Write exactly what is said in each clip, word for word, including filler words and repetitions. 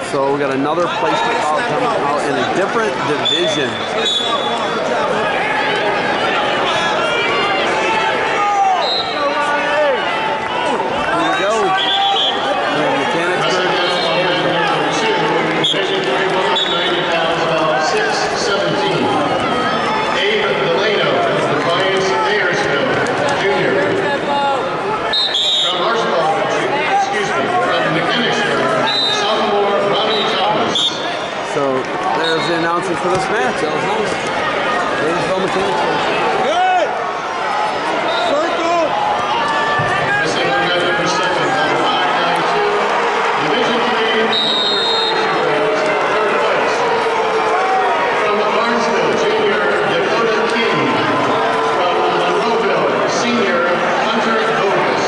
So we got another placement foul coming out in a different division. For this match, that was nice. Davisville Mechanics. Good! Circle! Missing the red number seven, number five ninety-two. Division three, number thirty-two, third place. From Barnesville, junior, Dakota King. From Monroeville, senior, Hunter Bogus.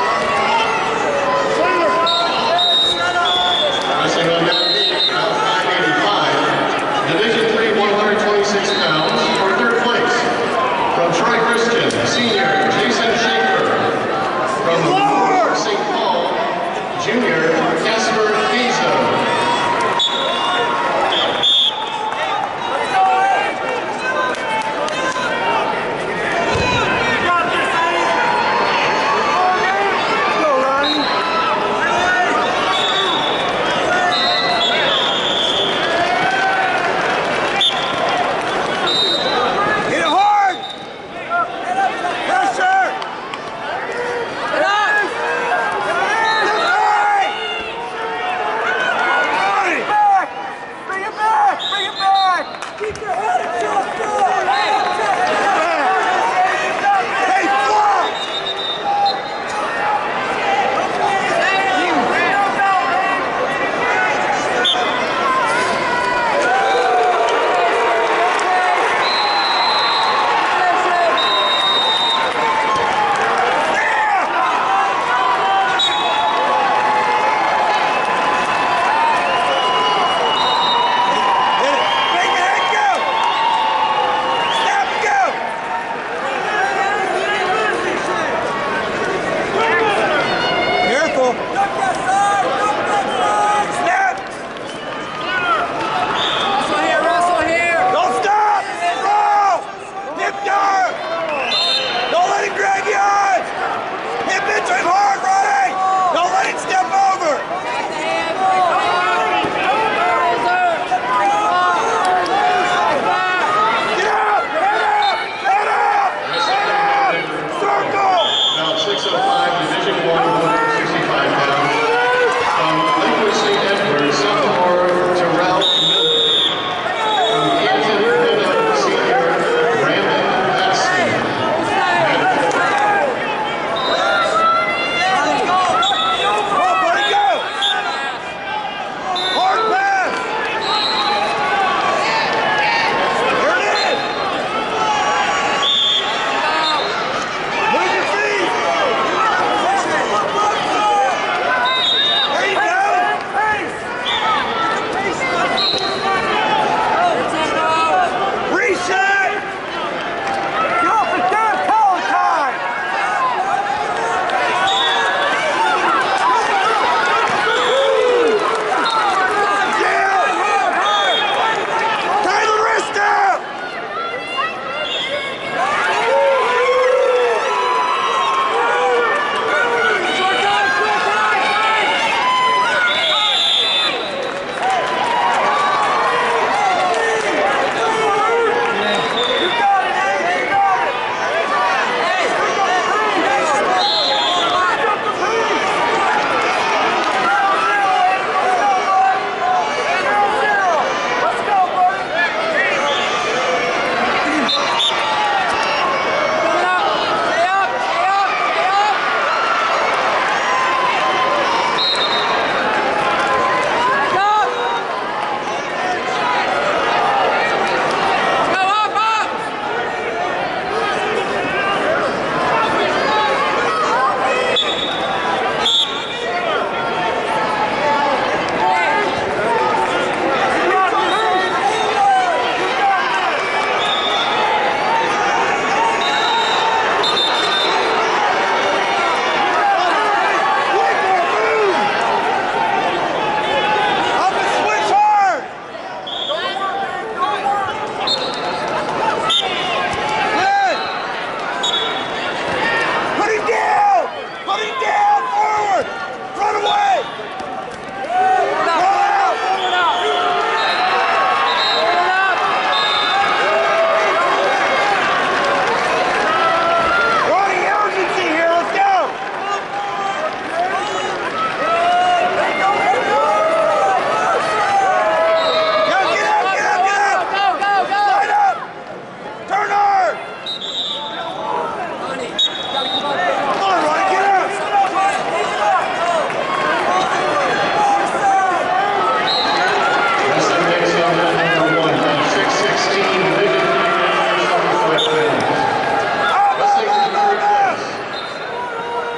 Missing on that,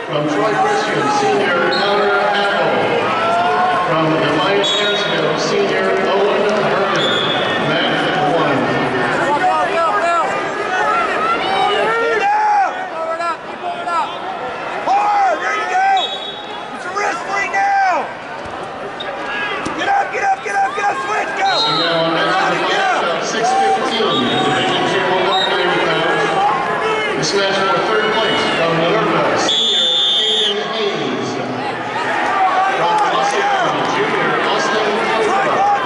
From Troy Christian, senior Connor Apple. From Defiance Harrisville, senior Owen Herman. Match one. six fifteen, Division two, one hundred ninety pounds. This match for third place from Minerva, senior Caden Hayes. From Austin, junior Austin Cooper.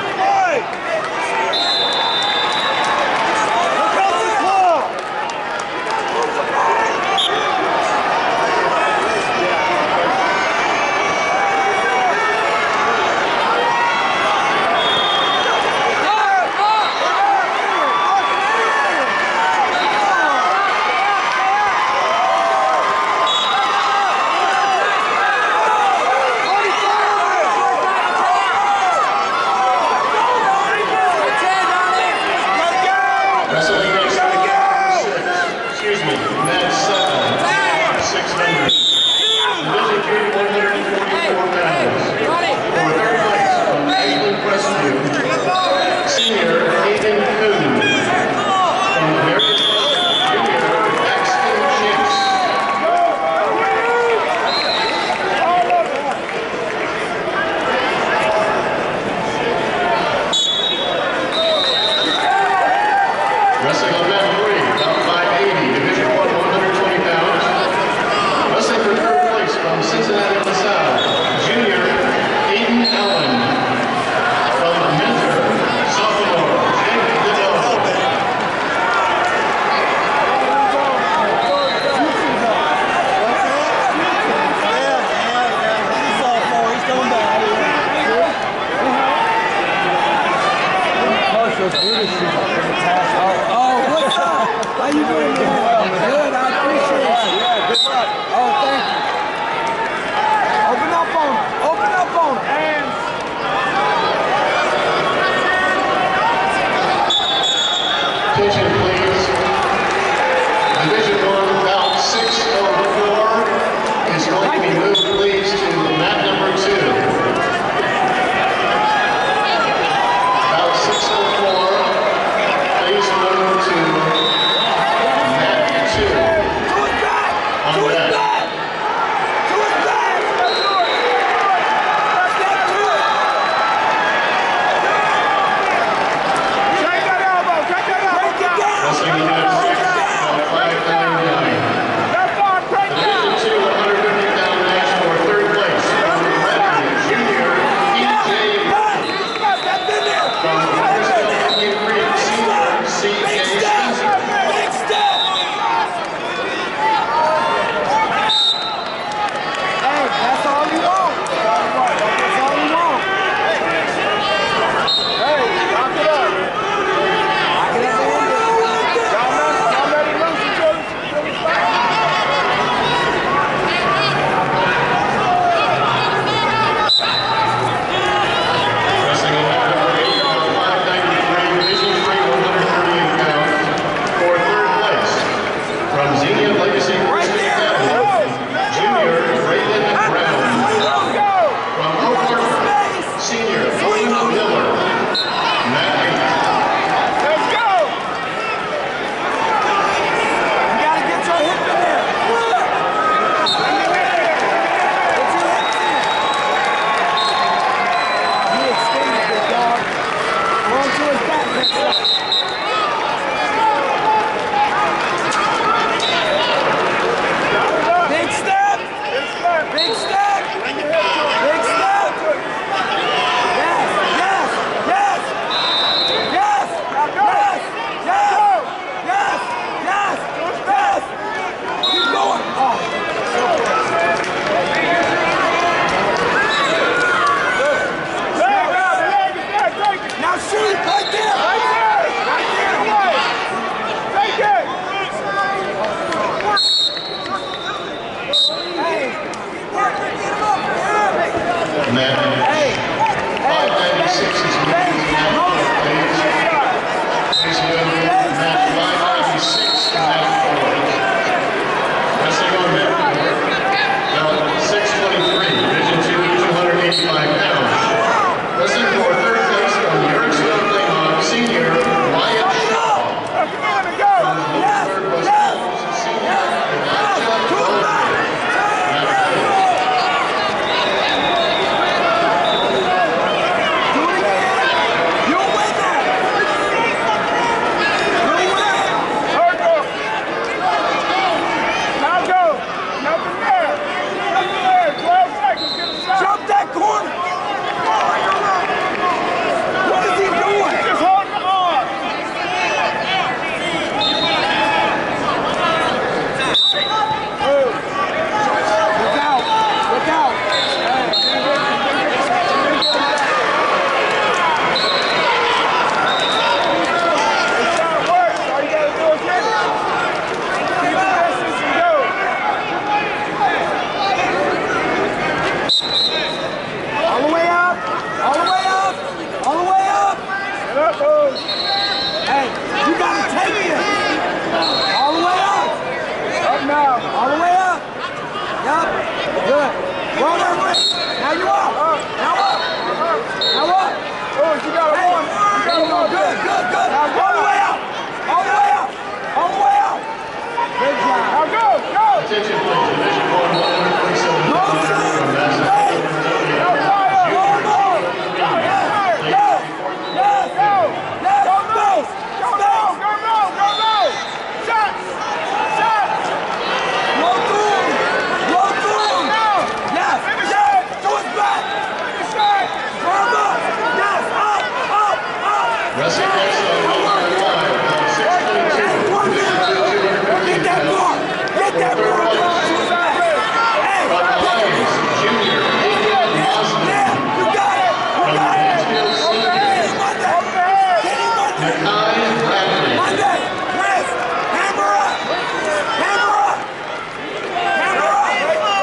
Well done, Rick. Now you up. Now up. Now up. Oh, you got a one. You got a one. Good, good, good. All the way out. All the way out. All the way out. Good job. Now go, go. Attention, please. Division one, one hundred forty-seven pounds from Massachusetts. Go, fire. Go, go. Go, yes, go. Yes, go. Yes, go, go. Go, go, go, go, go, go. Shot. Shot. Blow through. Blow through. Yes, yes. To his back. Firm up. Yes, up, up, up. Wrestling next on one hundred five, pound six twenty-two. Get that bar! Get that bar! Hey! Lyons, Junior, Aiken Boston. Yeah! You got it! You From got it! Mansfield Senior, Monday! Kenny Monday! Nakai Bradley. Monday! Wrist! Hammer up! Hammer up! Hammer up!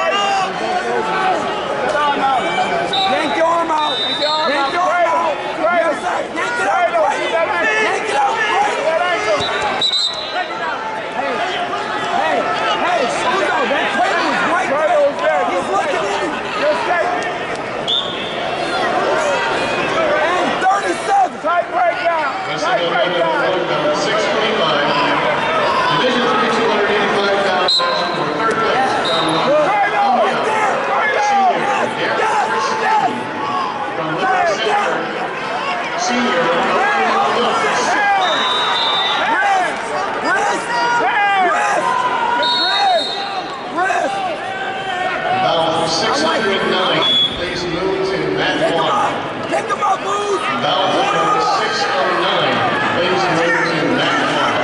Yank your arm out! Yank your arm out! Yes, sir! Yank it out! Yank it out! Hey, hey, Scudo, that plate was right there. He's looking in. And thirty-seven. Tight breakdown. Wrestling on another pound six twenty-five. Division three, two hundred eighty-five pounds match for third place from Right there. Senior, Yes, Derek yes, Christie. yes. From Liberty Center, Senior, Owen Lewis. Bout six hundred nine, please move to mat one. Pick him up, Booth. Bout six oh nine, please move to mat one.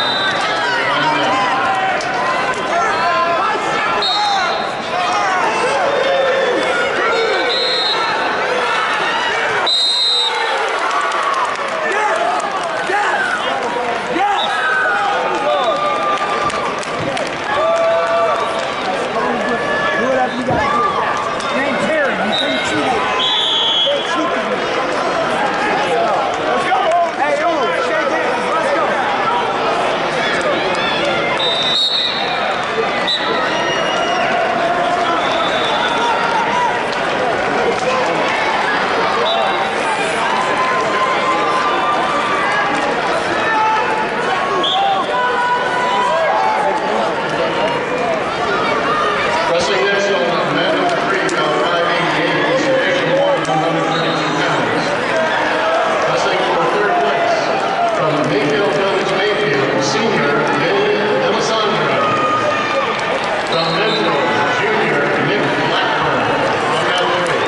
Wrestling next on mat number three, bout five eighty-eight, division one, one hundred thirty-two pounds. Wrestling for third place from Mayfield Village, Mayfield, Senior, Vinny Alessandro. From Mentor, Junior, Nick Blackburn. Knockout three.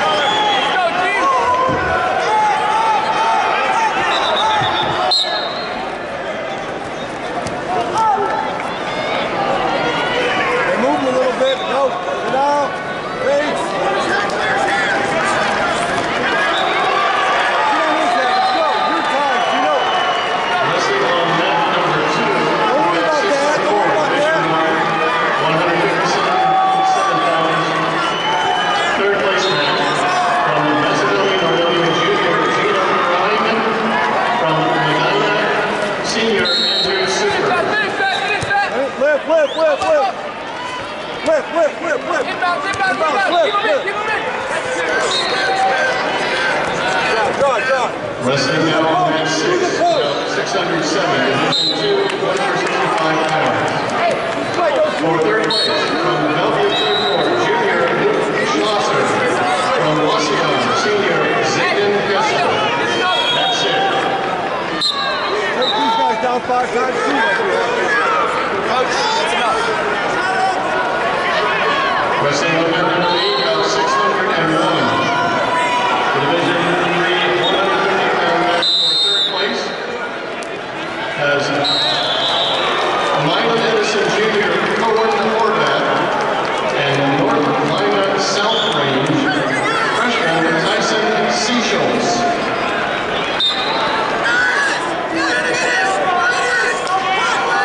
They move a little bit. Go. Get out. Face. Get on his head. Let's go. Your time. You know. Wrestling on mat number two, Don't worry about six that. Don't worry four, about division that. one, one hundred fifty-seven pounds. Third place match from Macedonian Olympian Junior, Gino Ryman. From Medina, Senior, Andrew Super. Flip, flip, flip, flip. Flip, flip, flip, flip. Inbound, inbound, inbound. Flip, Keep him in, flip. keep him in. Yeah, John, John. Wrestling now on mat six, six hundred seven, division two, one hundred sixty-five pounds. For third place, from Bellevue Third Junior, Luke Schlosser. From Wasion, Senior, Zayden Kessler. That's it. Take these guys down five times, too. Coach, that's enough. Wrestling on mat number eight, about six hundred one. The division three, one hundred fifty pound match for third place has Mila Edison Junior, Cohen Horvath, and North Carolina South Range, freshman Tyson Seashells.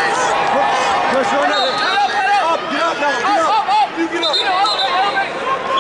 Push on it. Up, get up now, get up. You get up.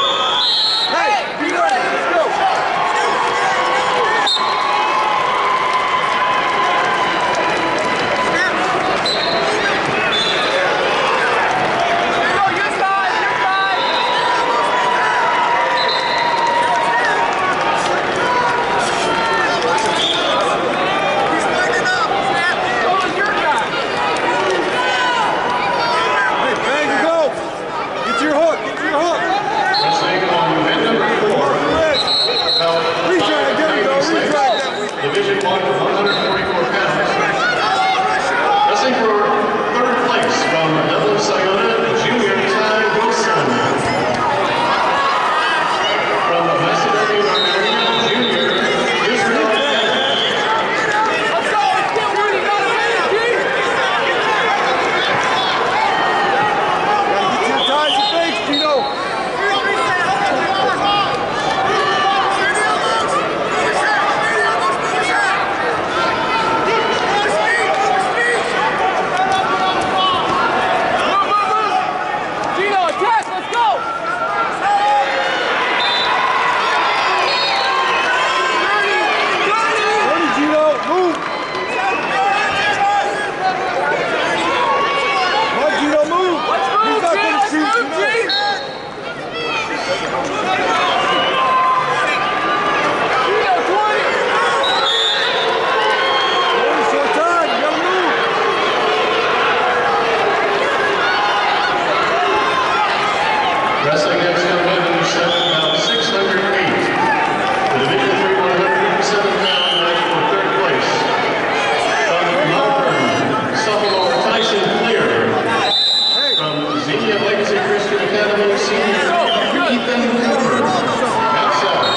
Wrestling next to women, seven about six hundred feet. The Division three one hundred fifty-seven pound match for third place. From Melbourne, sophomore Tyson Clear. From Xenia Legacy Christian Academy, senior Ethan Cooper. Outside.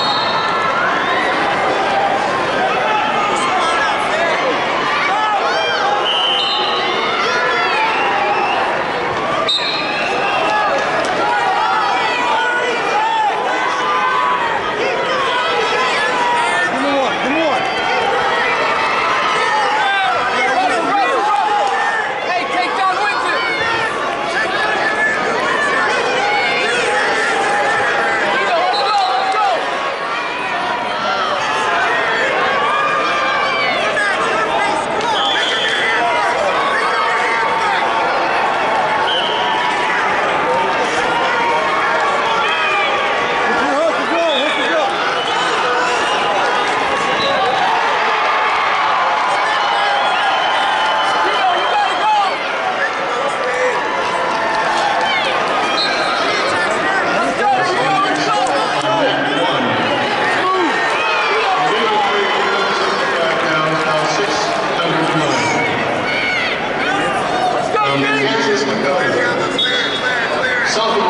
Sophomore